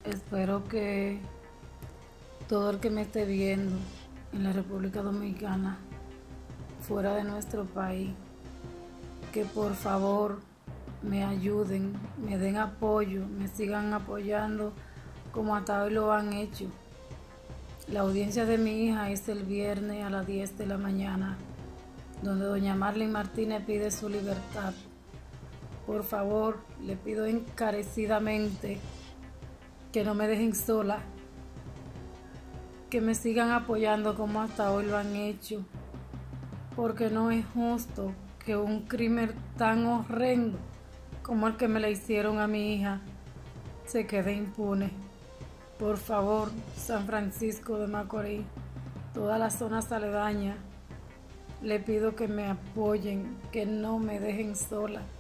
Espero que todo el que me esté viendo en la República Dominicana, fuera de nuestro país, que por favor me ayuden, me den apoyo, me sigan apoyando como hasta hoy lo han hecho. La audiencia de mi hija es el viernes a las 10 de la mañana, donde doña Marlene Martínez pide su libertad. Por favor, le pido encarecidamente que no me dejen sola, que me sigan apoyando como hasta hoy lo han hecho, porque no es justo que un crimen tan horrendo como el que me le hicieron a mi hija se quede impune. Por favor, San Francisco de Macorís, todas las zonas aledañas, le pido que me apoyen, que no me dejen sola.